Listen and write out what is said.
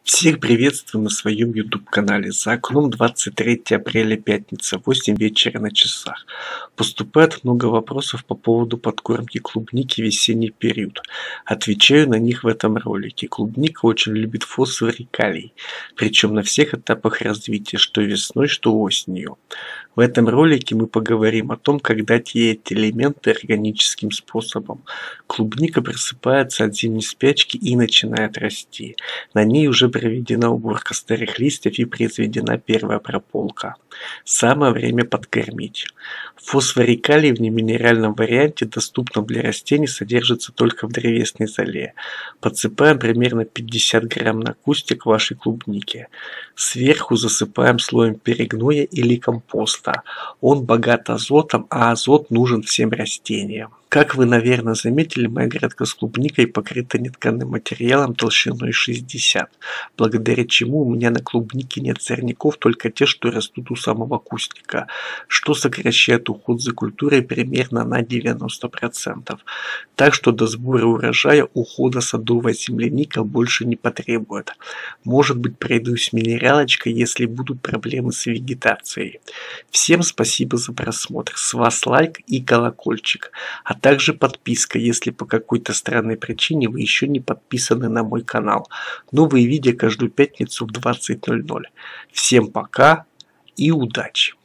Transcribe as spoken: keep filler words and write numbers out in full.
Всех приветствую на своем YouTube-канале. За окном двадцать третье апреля, пятница, восемь вечера на часах. Поступает много вопросов по поводу подкормки клубники в весенний период. Отвечаю на них в этом ролике. Клубника очень любит фосфор и калий, причем на всех этапах развития, что весной, что осенью. В этом ролике мы поговорим о том, как дать ей эти элементы органическим способом. Клубника просыпается от зимней спячки и начинает расти. На ней уже проведена уборка старых листьев и произведена первая прополка. Самое время подкормить. Фосфор и калий в неминеральном варианте, доступном для растений, содержится только в древесной золе. Подсыпаем примерно пятьдесят грамм на кустик вашей клубники. Сверху засыпаем слоем перегноя или компоста. Он богат азотом, а азот нужен всем растениям. Как вы, наверное, заметили, моя грядка с клубникой покрыта нетканым материалом толщиной шестьдесят, благодаря чему у меня на клубнике нет сорняков, только те, что растут у самого кустика, что сокращает уход за культурой примерно на девяносто процентов. Так что до сбора урожая ухода садовая земляника больше не потребует. Может быть, пройдусь минералочкой, если будут проблемы с вегетацией. Всем спасибо за просмотр. С вас лайк и колокольчик. А также подписка, если по какой-то странной причине вы еще не подписаны на мой канал. Новые видео каждую пятницу в двадцать ноль ноль. Всем пока и удачи!